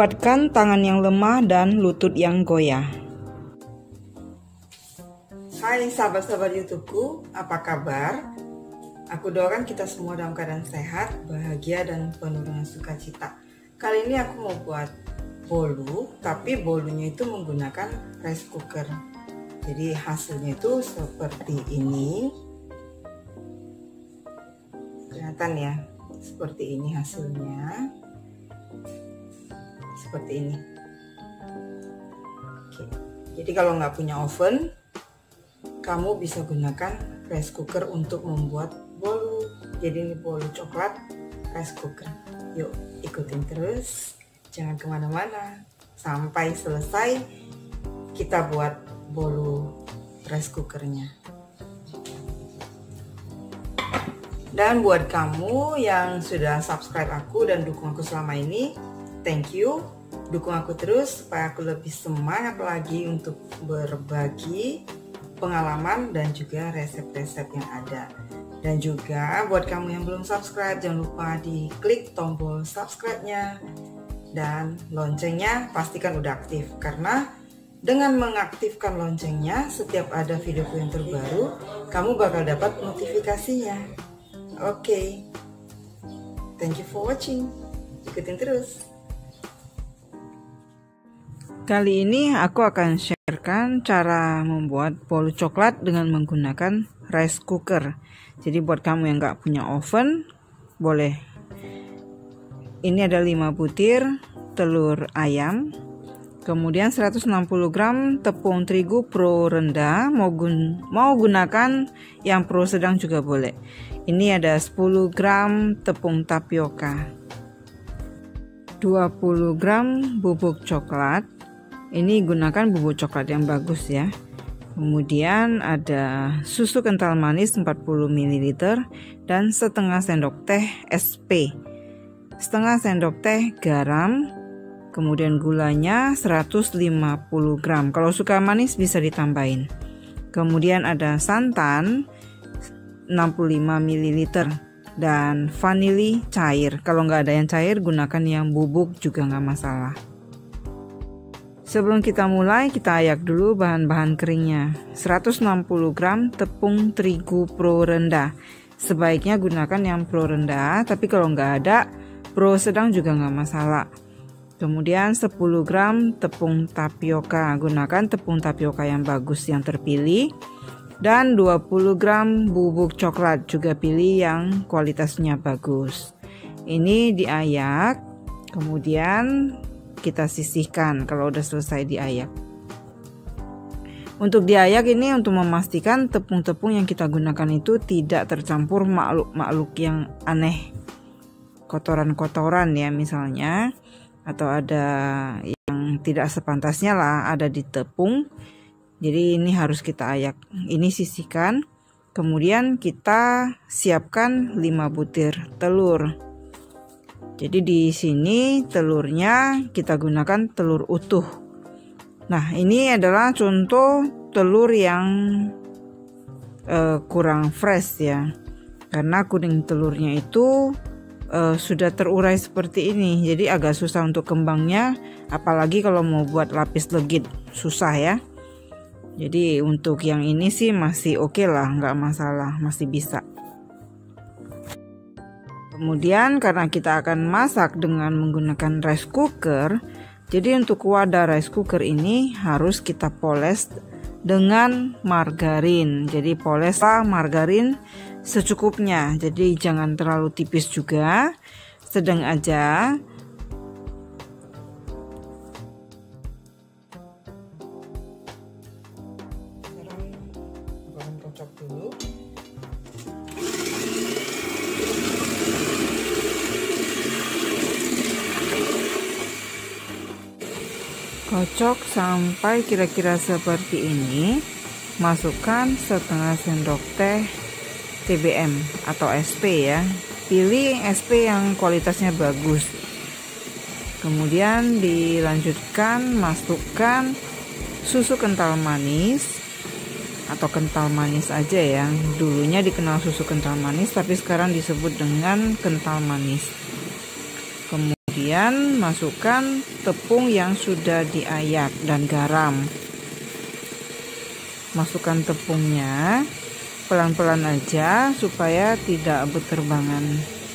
Kuatkan tangan yang lemah dan lutut yang goyah. Hai sahabat-sahabat YouTubeku, apa kabar? Aku doakan kita semua dalam keadaan sehat, bahagia, dan penuh dengan sukacita. Kali ini aku mau buat bolu, tapi bolunya itu menggunakan rice cooker. Jadi hasilnya itu seperti ini. Kelihatan ya, seperti ini hasilnya. Seperti ini. Oke. Jadi kalau nggak punya oven, kamu bisa gunakan rice cooker untuk membuat bolu. Jadi ini bolu coklat rice cooker. Yuk ikutin terus, jangan kemana-mana sampai selesai kita buat bolu rice cookernya. Dan buat kamu yang sudah subscribe aku dan dukung aku selama ini, thank you. Dukung aku terus supaya aku lebih semangat lagi untuk berbagi pengalaman dan juga resep-resep yang ada. Dan juga buat kamu yang belum subscribe, jangan lupa diklik tombol subscribe-nya. Dan loncengnya pastikan udah aktif, karena dengan mengaktifkan loncengnya, setiap ada videoku yang terbaru, kamu bakal dapat notifikasinya. Oke. Thank you for watching. Ikutin terus. Kali ini aku akan sharekan cara membuat bolu coklat dengan menggunakan rice cooker. Jadi buat kamu yang nggak punya oven, boleh. Ini ada 5 butir telur ayam, kemudian 160 gram tepung terigu pro rendah, mau gunakan yang pro sedang juga boleh. Ini ada 10 gram tepung tapioka, 20 gram bubuk coklat. Ini gunakan bubuk coklat yang bagus ya. Kemudian ada susu kental manis 40 ml dan setengah sendok teh SP, setengah sendok teh garam, kemudian gulanya 150 gram. Kalau suka manis bisa ditambahin. Kemudian ada santan 65 ml dan vanili cair. Kalau nggak ada yang cair, gunakan yang bubuk juga nggak masalah. Sebelum kita mulai, kita ayak dulu bahan-bahan keringnya. 160 gram tepung terigu pro rendah. Sebaiknya gunakan yang pro rendah, tapi kalau nggak ada, pro sedang juga nggak masalah. Kemudian 10 gram tepung tapioka. Gunakan tepung tapioka yang bagus, yang terpilih. Dan 20 gram bubuk coklat, juga pilih yang kualitasnya bagus. Ini diayak, kemudian kita sisihkan kalau udah selesai diayak. Untuk diayak ini untuk memastikan tepung-tepung yang kita gunakan itu tidak tercampur makhluk-makhluk yang aneh, kotoran-kotoran ya misalnya, atau ada yang tidak sepantasnya lah ada di tepung. Jadi ini harus kita ayak. Ini sisihkan. Kemudian kita siapkan 5 butir telur. Jadi di sini telurnya kita gunakan telur utuh. Nah, ini adalah contoh telur yang kurang fresh ya. Karena kuning telurnya itu sudah terurai seperti ini. Jadi agak susah untuk kembangnya, apalagi kalau mau buat lapis legit, susah ya. Jadi untuk yang ini sih masih oke lah, nggak masalah, masih bisa. Kemudian karena kita akan masak dengan menggunakan rice cooker, jadi untuk wadah rice cooker ini harus kita poles dengan margarin. Jadi poleslah margarin secukupnya, jadi jangan terlalu tipis juga, sedang aja. Sekarang kocok dulu. Kocok sampai kira-kira seperti ini. Masukkan setengah sendok teh TBM atau SP ya. Pilih SP yang kualitasnya bagus. Kemudian dilanjutkan masukkan susu kental manis atau kental manis aja ya. Dulunya dikenal susu kental manis, tapi sekarang disebut dengan kental manis. Kemudian Kemudian masukkan tepung yang sudah diayak dan garam. Masukkan tepungnya pelan-pelan aja supaya tidak berterbangan.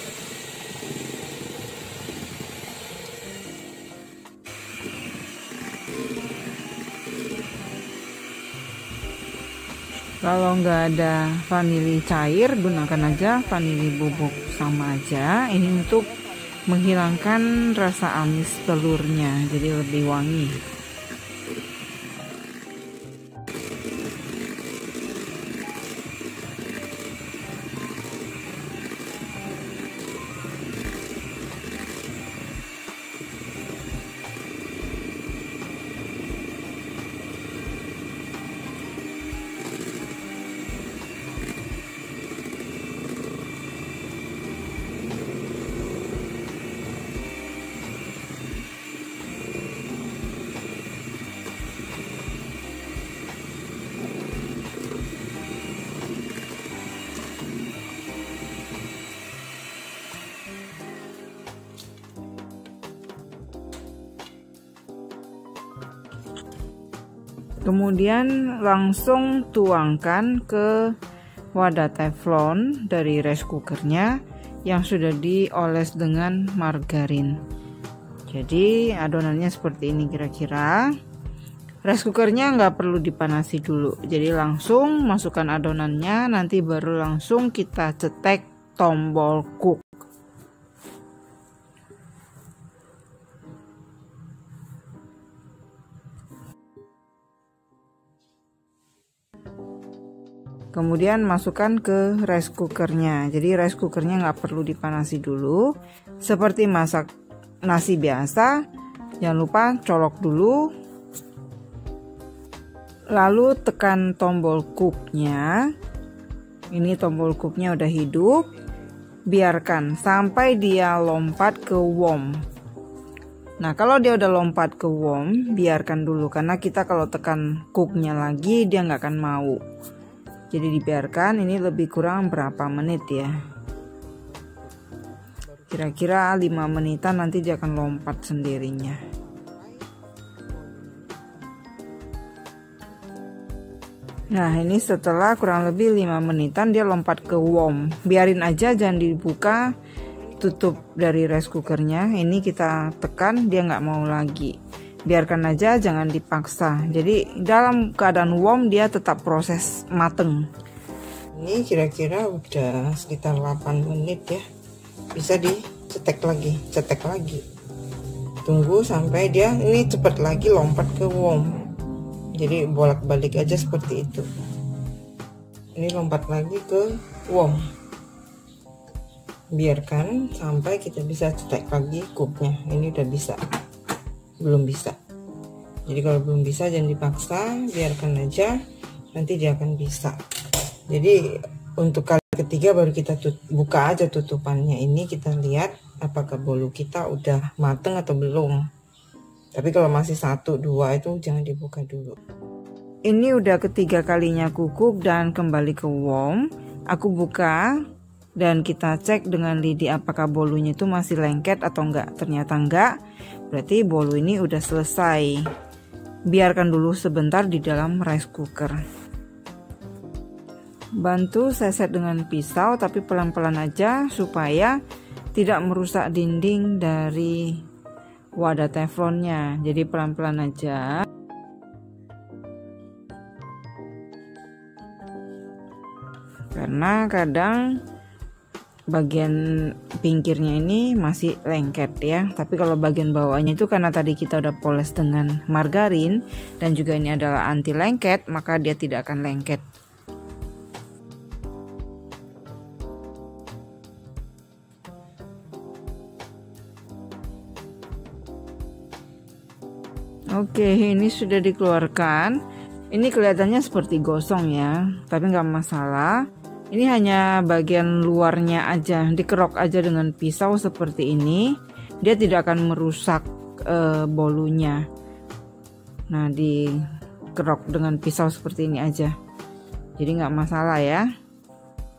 Kalau nggak ada vanili cair, gunakan aja vanili bubuk, sama aja. Ini untuk menghilangkan rasa amis telurnya, jadi lebih wangi. Kemudian langsung tuangkan ke wadah teflon dari rice cookernya yang sudah dioles dengan margarin. Jadi adonannya seperti ini kira-kira. Rice cookernya nggak perlu dipanasi dulu, jadi langsung masukkan adonannya, nanti baru langsung kita cetek tombol cook. Kemudian masukkan ke rice cookernya. Jadi rice cookernya nggak perlu dipanasi dulu, seperti masak nasi biasa. Jangan lupa colok dulu, lalu tekan tombol cooknya. Ini tombol cooknya udah hidup, biarkan sampai dia lompat ke warm. Nah, kalau dia udah lompat ke warm, biarkan dulu, karena kita kalau tekan cooknya lagi dia nggak akan mau. Jadi dibiarkan. Ini lebih kurang berapa menit ya, kira-kira 5 menitan, nanti dia akan lompat sendirinya. Nah, ini setelah kurang lebih 5 menitan dia lompat ke warm. Biarin aja, jangan dibuka tutup dari rice cookernya. Ini kita tekan, dia nggak mau lagi. Biarkan aja, jangan dipaksa. Jadi dalam keadaan warm dia tetap proses mateng. Ini kira-kira udah sekitar 8 menit ya. Bisa dicetek lagi, cetek lagi. Tunggu sampai dia ini cepat lagi lompat ke warm. Jadi bolak-balik aja seperti itu. Ini lompat lagi ke warm. Biarkan sampai kita bisa cetek lagi cooknya. Ini udah bisa. Belum bisa. Jadi kalau belum bisa jangan dipaksa, biarkan aja, nanti dia akan bisa. Jadi untuk kali ketiga baru kita buka aja tutupannya. Ini kita lihat apakah bolu kita udah mateng atau belum. Tapi kalau masih 1, 2 itu jangan dibuka dulu. Ini udah ketiga kalinya kukuk dan kembali ke warm. Aku buka dan kita cek dengan lidi apakah bolunya itu masih lengket atau enggak. Ternyata enggak, berarti bolu ini udah selesai. Biarkan dulu sebentar di dalam rice cooker. Bantu seset dengan pisau, tapi pelan-pelan aja supaya tidak merusak dinding dari wadah teflonnya. Jadi pelan-pelan aja. Karena kadang bagian pinggirnya ini masih lengket ya, tapi kalau bagian bawahnya itu karena tadi kita udah poles dengan margarin dan juga ini adalah anti lengket, maka dia tidak akan lengket. Oke, ini sudah dikeluarkan. Ini kelihatannya seperti gosong ya, tapi nggak masalah. Ini hanya bagian luarnya aja, dikerok aja dengan pisau seperti ini. Dia tidak akan merusak bolunya. Nah, dikerok dengan pisau seperti ini aja. Jadi nggak masalah ya.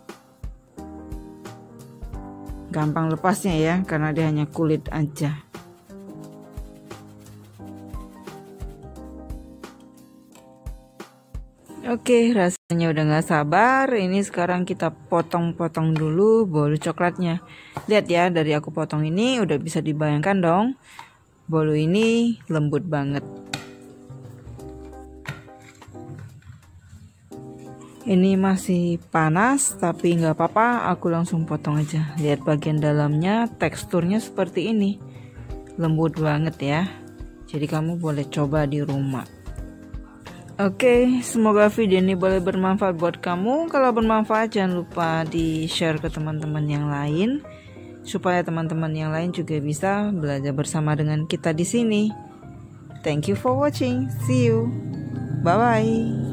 Gampang lepasnya ya, karena dia hanya kulit aja. Oke, rasanya udah gak sabar. Ini sekarang kita potong-potong dulu bolu coklatnya. Lihat ya, dari aku potong ini udah bisa dibayangkan dong. Bolu ini lembut banget. Ini masih panas, tapi nggak apa-apa, aku langsung potong aja. Lihat bagian dalamnya, teksturnya seperti ini. Lembut banget ya. Jadi kamu boleh coba di rumah. Oke, semoga video ini boleh bermanfaat buat kamu. Kalau bermanfaat, jangan lupa di-share ke teman-teman yang lain, supaya teman-teman yang lain juga bisa belajar bersama dengan kita di sini. Thank you for watching. See you. Bye-bye.